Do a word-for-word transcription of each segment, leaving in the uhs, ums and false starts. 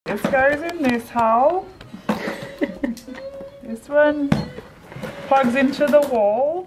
This goes in this hole. This one plugs into the wall.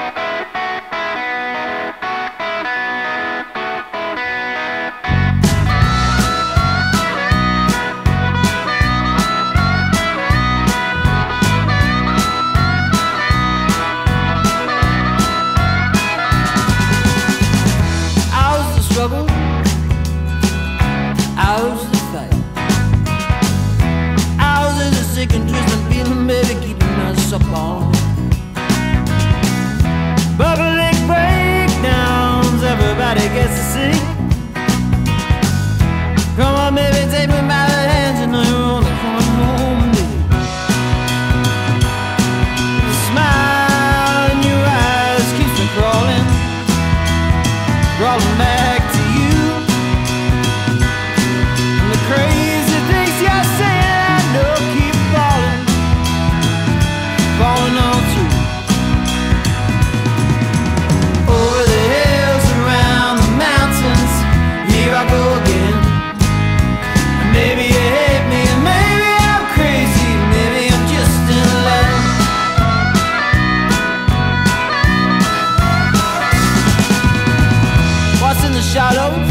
Shallows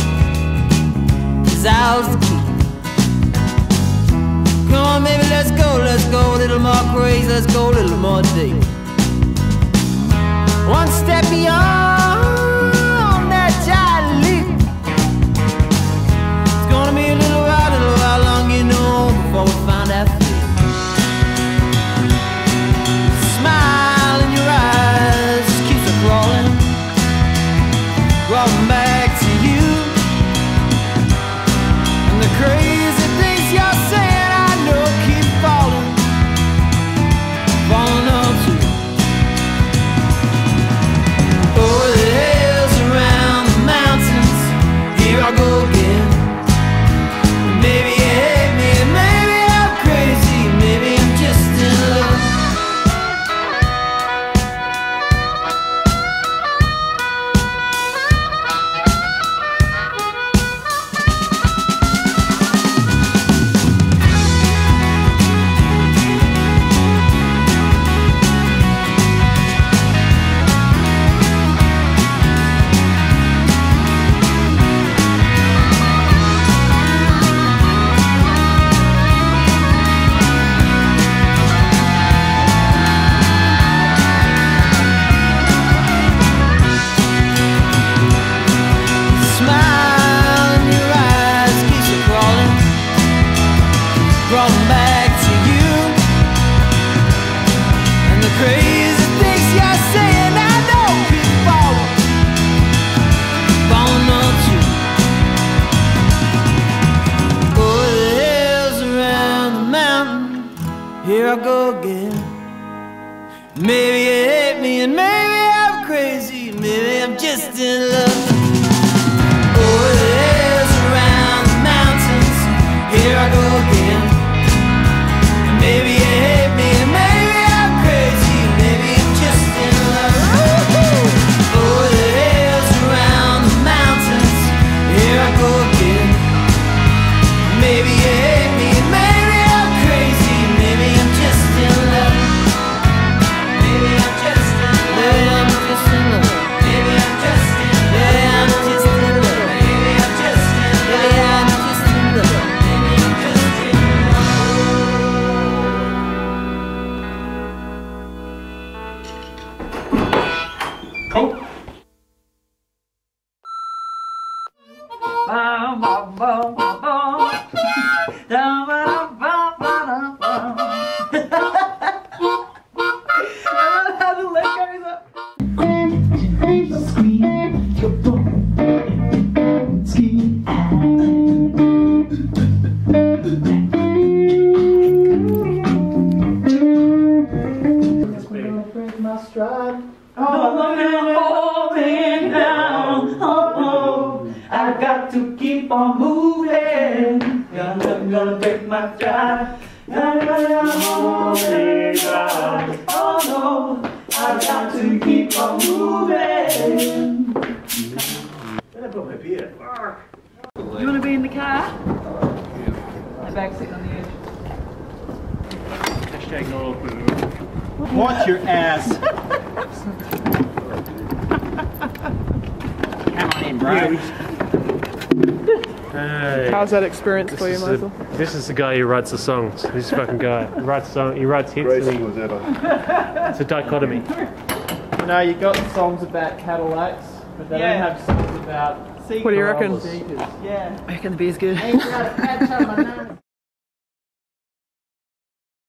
is ours to keep. Come on, baby, let's go, let's go a little more crazy, let's go a little more deep. One step beyond that giant leap. It's gonna be a little while, little while long, you know, before we find our feet. Smile in your eyes just keeps it crawling, crawling back. Crazy things you're saying, I know, keep falling, falling on too. Over the hills, around the mountains, here I go again. Maybe you hate me, maybe I'm crazy, maybe I'm just in love. Crawling back to you, and the crazy things you're saying, I know, keep falling, falling on you. Over the hills, around the mountain, here I go again. Maybe you hate me, and maybe I'm crazy, maybe I'm just in love. Over the hills, around the mountains, here I go again. Maybe you hate me, maybe I'm crazy, maybe I'm just in love. Over the hills, around the mountains, here I go again. Maybe you hate me, maybe I'm crazy, maybe I'm just in love. Maybe I'm just in love. Maybe I'm just in love. Maybe I'm just in love. Maybe I'm just in love. Maybe I'm just in love. Maybe I'm just in love. Maybe I'm just in love. Oh. Bum, bum, bum, bum, bum. Dum, bum, bum, bum, bum. How the leg goes up. Oh, holding down, oh, oh, I got to keep on moving. I'm gonna take my stride. I'm holding down, oh no, I got to keep on moving. Where'd I put my beer? You wanna be in the car? back sitting on the edge. Hashtag not all food. Watch your ass. Come on in, bro. Hey. How's that experience This for you, is, Michael? the, this is the guy who writes the songs. This fucking guy. He writes song. He writes hits. And he, was ever. it's a dichotomy. You know, you got songs about Cadillacs, but they Yeah. don't have songs about What do you reckon? seekers. Yeah. I reckon the beer's good. Ain't got a patch on my nose.